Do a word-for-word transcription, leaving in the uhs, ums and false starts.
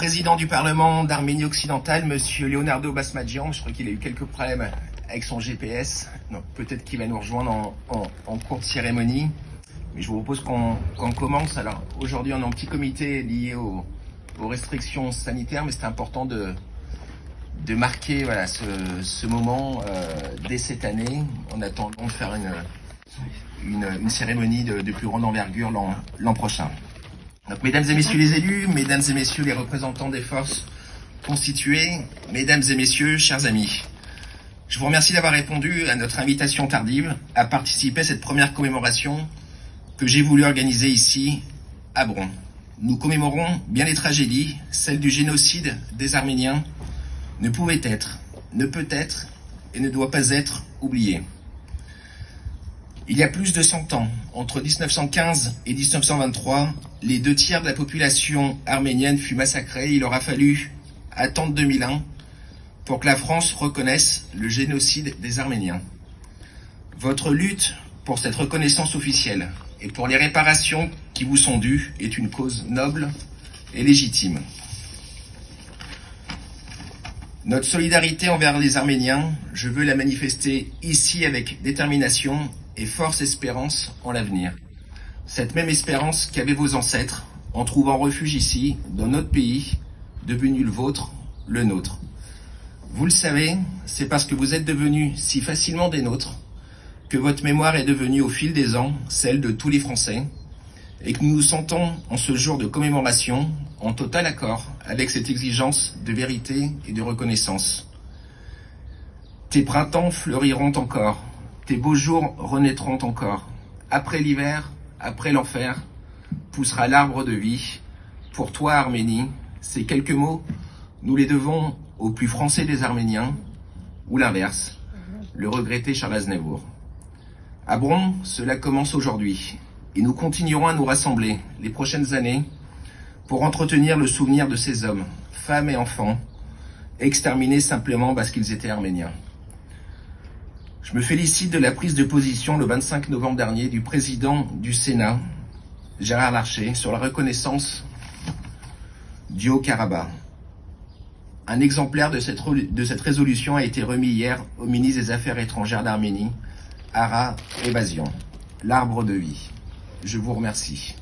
président du Parlement d'Arménie occidentale, monsieur Leonardo Basmadjian. Je crois qu'il a eu quelques problèmes avec son G P S. Donc peut-être qu'il va nous rejoindre en, en, en cours de cérémonie. Mais je vous propose qu'on qu'on commence. Alors aujourd'hui, on est en petit comité lié aux, aux restrictions sanitaires, mais c'est important de, de marquer voilà, ce, ce moment euh, dès cette année. En attendant de faire une, une, une cérémonie de, de plus grande envergure l'an l'an prochain. Donc, mesdames et messieurs les élus, mesdames et messieurs les représentants des forces constituées, mesdames et messieurs, chers amis, je vous remercie d'avoir répondu à notre invitation tardive à participer à cette première commémoration que j'ai voulu organiser ici, à Bron. Nous commémorons bien les tragédies, celle du génocide des Arméniens ne pouvait être, ne peut être et ne doit pas être oubliée. Il y a plus de cent ans, entre mille neuf cent quinze et mille neuf cent vingt-trois, les deux tiers de la population arménienne fut massacrée. Il aura fallu attendre deux mille un pour que la France reconnaisse le génocide des Arméniens. Votre lutte pour cette reconnaissance officielle et pour les réparations qui vous sont dues est une cause noble et légitime. Notre solidarité envers les Arméniens, je veux la manifester ici avec détermination et force espérance en l'avenir. Cette même espérance qu'avaient vos ancêtres en trouvant refuge ici, dans notre pays, devenu le vôtre, le nôtre. Vous le savez, c'est parce que vous êtes devenus si facilement des nôtres que votre mémoire est devenue au fil des ans celle de tous les Français et que nous nous sentons en ce jour de commémoration en total accord avec cette exigence de vérité et de reconnaissance. Tes printemps fleuriront encore, tes beaux jours renaîtront encore. Après l'hiver, après l'enfer, poussera l'arbre de vie. Pour toi, Arménie, ces quelques mots, nous les devons au plus français des Arméniens, ou l'inverse, le regretté Charles Aznavour. À Bron, cela commence aujourd'hui, et nous continuerons à nous rassembler les prochaines années pour entretenir le souvenir de ces hommes, femmes et enfants, exterminés simplement parce qu'ils étaient arméniens. Je me félicite de la prise de position le vingt-cinq novembre dernier du président du Sénat, Gérard Larcher, sur la reconnaissance du Haut-Karabakh. Un exemplaire de cette, de cette résolution a été remis hier au ministre des Affaires étrangères d'Arménie, Ara Evazian. L'arbre de vie. Je vous remercie.